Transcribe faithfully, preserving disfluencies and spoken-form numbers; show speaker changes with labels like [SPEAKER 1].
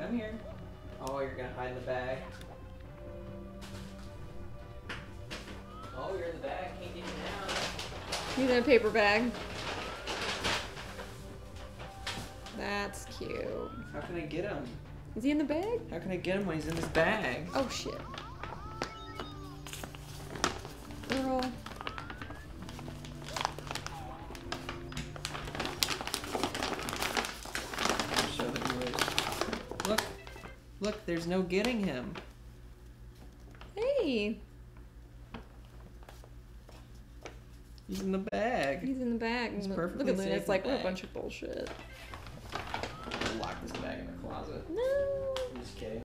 [SPEAKER 1] Come here. Oh, you're gonna hide in the bag. Oh, you're in the bag. Can't get you now.
[SPEAKER 2] He's in a paper bag. That's cute.
[SPEAKER 1] How can I get him?
[SPEAKER 2] Is he in the bag?
[SPEAKER 1] How can I get him when he's in this bag?
[SPEAKER 2] Oh shit. Girl.
[SPEAKER 1] Show the viewers. Look. Look, there's no getting him.
[SPEAKER 2] Hey.
[SPEAKER 1] He's in the bag.
[SPEAKER 2] He's in the bag.
[SPEAKER 1] He's
[SPEAKER 2] Look
[SPEAKER 1] perfectly
[SPEAKER 2] at Luna.
[SPEAKER 1] safe
[SPEAKER 2] It's
[SPEAKER 1] in
[SPEAKER 2] like,
[SPEAKER 1] the
[SPEAKER 2] what a
[SPEAKER 1] bag.
[SPEAKER 2] bunch of bullshit.
[SPEAKER 1] Lock this bag in the closet.
[SPEAKER 2] No.
[SPEAKER 1] I'm just kidding.